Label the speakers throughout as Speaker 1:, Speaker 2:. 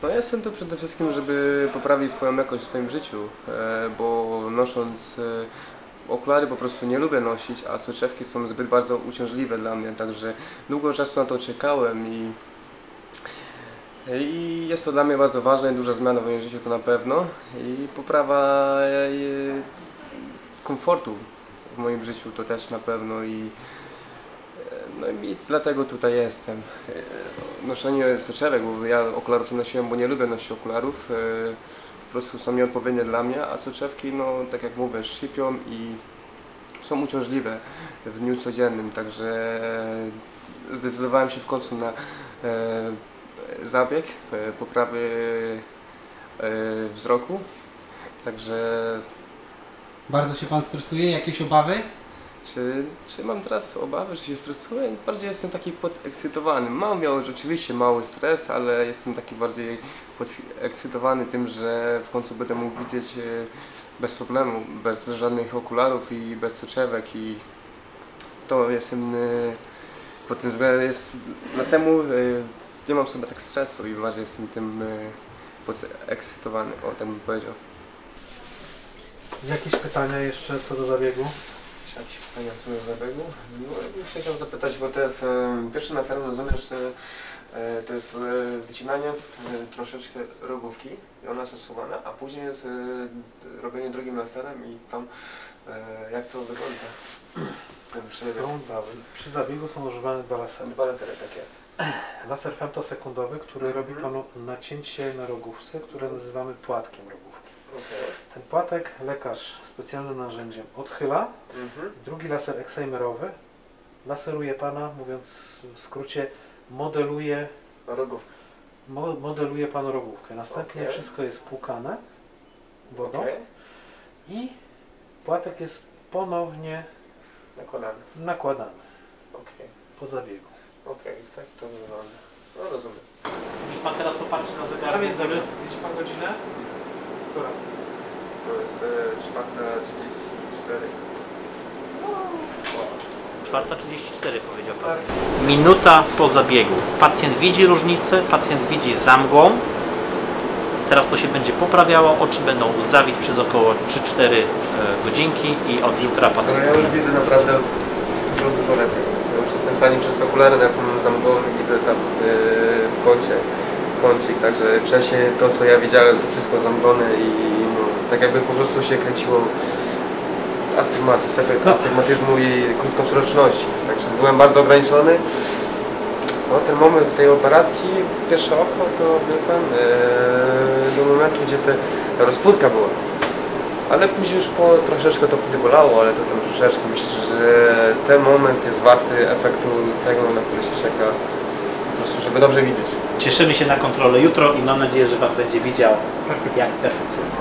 Speaker 1: No jestem tu przede wszystkim, żeby poprawić swoją jakość w swoim życiu, bo nosząc okulary po prostu nie lubię nosić, a soczewki są zbyt bardzo uciążliwe dla mnie, także długo czasu na to czekałem i jest to dla mnie bardzo ważne, duża zmiana w moim życiu to na pewno i poprawa komfortu w moim życiu to też na pewno no i dlatego tutaj jestem. Noszenie soczewek, bo ja okularów nie nosiłem, bo nie lubię nosić okularów, po prostu są nieodpowiednie dla mnie, a soczewki, no tak jak mówię, szczypią i są uciążliwe w dniu codziennym, także zdecydowałem się w końcu na zabieg poprawy wzroku, także...
Speaker 2: Bardzo się Pan stresuje? Jakieś obawy?
Speaker 1: Czy mam teraz obawy, że się stresuję? Bardziej jestem taki podekscytowany. Miał rzeczywiście mały stres, ale jestem taki bardziej podekscytowany tym, że w końcu będę mógł widzieć bez problemu, bez żadnych okularów i bez soczewek i to jestem pod tym względem dlatego nie mam sobie tak stresu i bardziej jestem tym podekscytowany, o tak bym powiedział.
Speaker 3: Jakieś pytania jeszcze co do zabiegu?
Speaker 1: Jakieś pytania co do zabiegu? No, bym się chciał zapytać, bo to jest pierwszy na serio, rozumiesz, to jest wycinanie troszeczkę rogówki i ona jest usuwana, a później jest robienie drugim laserem i tam jak to wygląda?
Speaker 3: Przy zabiegu są używane dwa lasery.
Speaker 1: Dwa lasery, tak jest.
Speaker 3: Laser femtosekundowy, który robi Panu nacięcie na rogówce, które nazywamy płatkiem rogówki.
Speaker 1: Okay.
Speaker 3: Ten płatek lekarz specjalnym narzędziem odchyla. Drugi laser eksejmerowy laseruje Pana, mówiąc w skrócie, modeluje Panu rogówkę. Następnie wszystko jest płukane wodą i płatek jest ponownie nakładany po zabiegu.
Speaker 1: Tak to wygląda. No rozumiem.
Speaker 4: Niech Pan teraz popatrzy na zegarek.
Speaker 3: Widzi Pan godzinę? Która?
Speaker 1: To jest
Speaker 4: 4:34 powiedział pacjent. Minuta po zabiegu. Pacjent widzi różnicę, pacjent widzi za mgłą. Teraz to się będzie poprawiało, oczy będą zawić przez około 3-4 godzinki i od jutra pacjent...
Speaker 1: No ja już widzę naprawdę dużo lepiej. Ja już jestem w stanie przez okulary, jak mam za mgłą widzę tam w kącik, także wcześniej to co ja widziałem to wszystko zamglone i no, tak jakby po prostu się kręciło efekt astygmatyzmu i krótkowzroczności, także byłem bardzo ograniczony. No, ten moment tej operacji, pierwsze oko, to wie Pan, do momentu gdzie ta rozpudka była. Ale później już troszeczkę to wtedy bolało, ale to tam troszeczkę myślę, że ten moment jest warty efektu tego, na który się czeka, po prostu żeby dobrze widzieć.
Speaker 4: Cieszymy się na kontrolę jutro i mam nadzieję, że Pan będzie widział jak perfekcyjnie.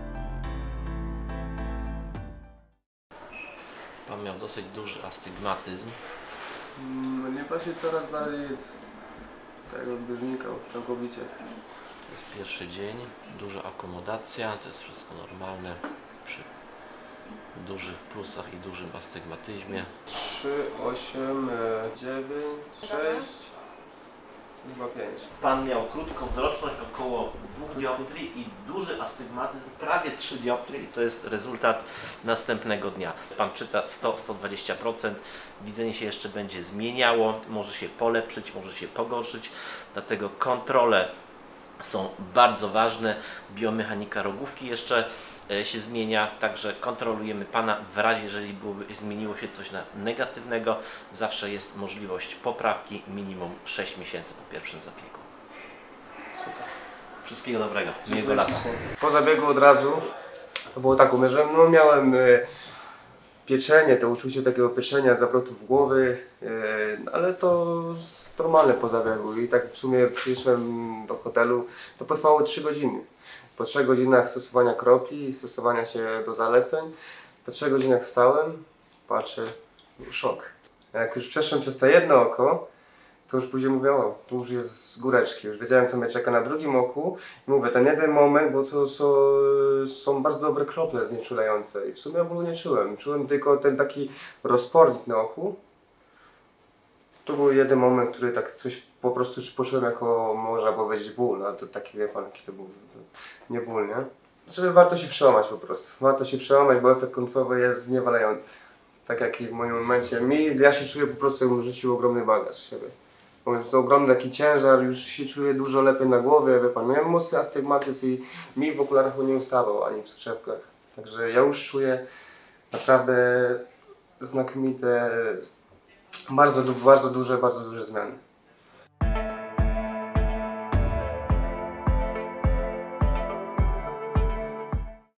Speaker 4: Pan miał dosyć duży astygmatyzm.
Speaker 1: No nie właśnie coraz dalej jest, tak jakby znikał całkowicie.
Speaker 4: To jest pierwszy dzień, duża akomodacja, to jest wszystko normalne przy dużych plusach i dużym astygmatyzmie.
Speaker 1: 3, 8, 9, 6, chyba 5.
Speaker 4: Pan miał krótką wzroczność około 2 dioptrii i duży astygmatyzm, prawie 3 dioptrii, to jest rezultat następnego dnia. Pan czyta 100-120%, widzenie się jeszcze będzie zmieniało, może się polepszyć, może się pogorszyć, dlatego kontrole są bardzo ważne, biomechanika rogówki jeszcze się zmienia, także kontrolujemy Pana w razie, jeżeli zmieniło się coś na negatywnego, zawsze jest możliwość poprawki, minimum 6 miesięcy po pierwszym zabiegu. Super. Wszystkiego dobrego, miłego lata.
Speaker 1: Po zabiegu od razu to było tak, że no miałem pieczenie, to uczucie takiego pieczenia, zawrotów głowy, ale to normalne po zabiegu i tak w sumie przyszłem do hotelu, to potrwało 3 godziny. Po 3 godzinach stosowania kropli i stosowania się do zaleceń, po 3 godzinach wstałem, patrzę, szok. Jak już przeszłem przez to jedno oko, to już później mówię, o, tu już jest z góreczki, już wiedziałem co mnie czeka na drugim oku. I mówię, ten jeden moment, bo to są bardzo dobre krople znieczulające i w sumie bólu nie czułem. Czułem tylko ten taki rozpornik na oku. To był jeden moment, który tak coś po prostu poczułem jako, można powiedzieć, ból, ale to taki, wie pan, jaki to był, to nie ból, nie? Znaczy warto się przełamać po prostu, warto się przełamać, bo efekt końcowy jest zniewalający. Tak jak i w moim momencie. Ja się czuję po prostu, jakbym rzucił ogromny bagaż siebie. Bo to ogromny taki ciężar, już się czuję dużo lepiej na głowie, wie pan. Miałem mocny astygmatyzm i mi w okularach nie ustawał, ani w skrzypkach. Także ja już czuję naprawdę znakomite, bardzo duże zmiany.